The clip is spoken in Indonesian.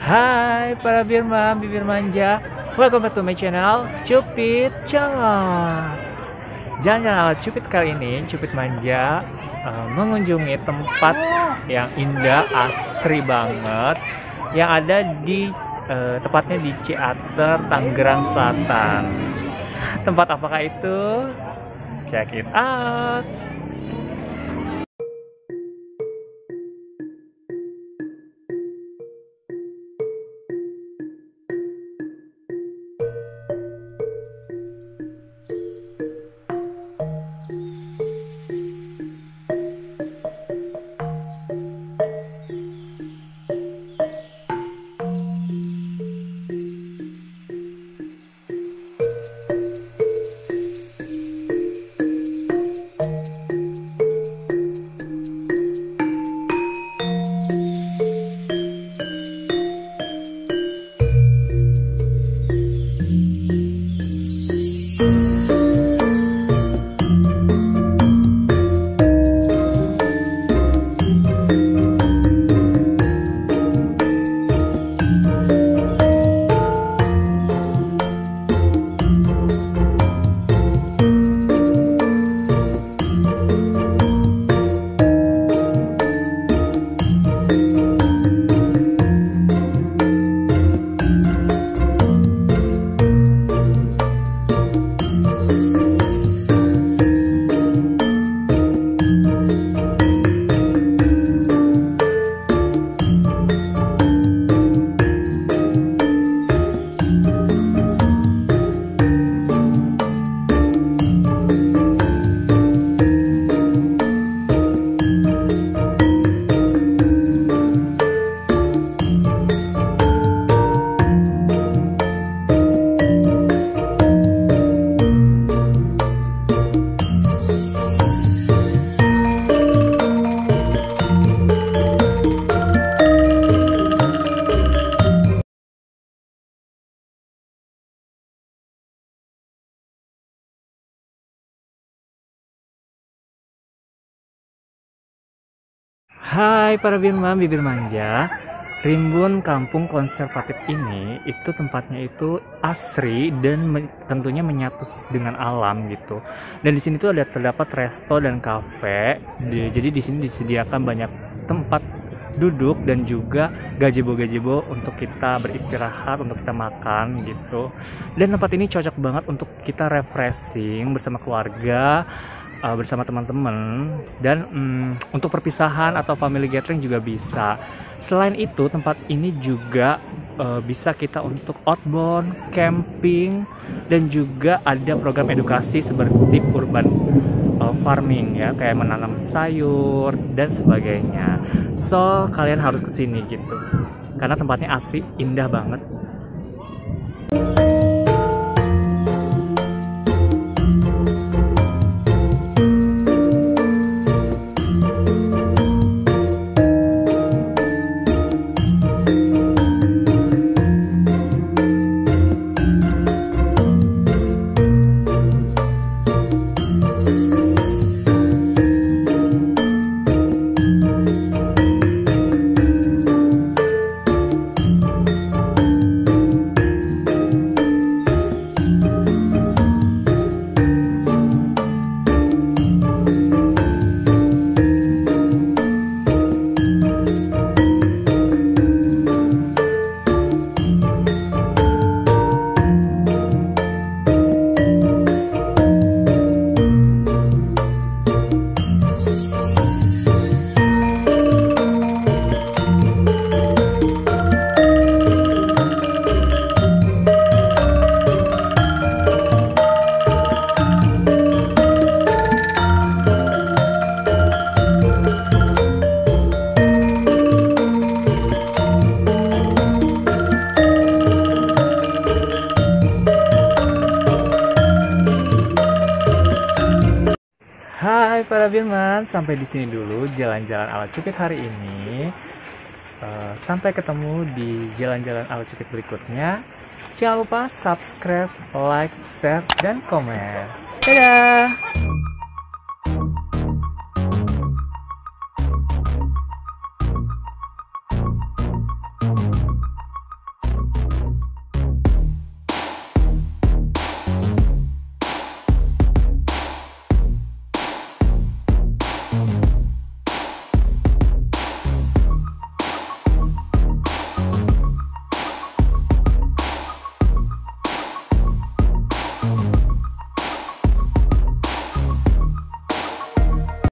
Hai para Birman, bibir manja. Welcome back to my channel, Cupid Channel. Jalan-jalan ala Cupid kali ini, Cupid Manja mengunjungi tempat yang indah, asri banget, yang ada di tepatnya di Ciater, Tangerang Selatan. Tempat apakah itu? Check it out. Hai para Birman, bibir manja. Rimbun Kampung Konservatif ini itu tempatnya itu asri dan tentunya menyatu dengan alam gitu. Dan di sini tuh terdapat resto dan kafe. Jadi di sini disediakan banyak tempat duduk dan juga gazebo untuk kita beristirahat, untuk kita makan gitu. Dan tempat ini cocok banget untuk kita refreshing bersama keluarga, bersama teman-teman, dan untuk perpisahan atau family gathering juga bisa. Selain itu, tempat ini juga bisa kita untuk outbound, camping, dan juga ada program edukasi seperti urban farming ya, kayak menanam sayur dan sebagainya. So, kalian harus kesini gitu, karena tempatnya asri, indah banget. Hai para Birman, sampai di sini dulu jalan-jalan ala Cupid hari ini. Sampai ketemu di jalan-jalan ala Cupid berikutnya. Jangan lupa subscribe, like, share, dan komen. Dadah!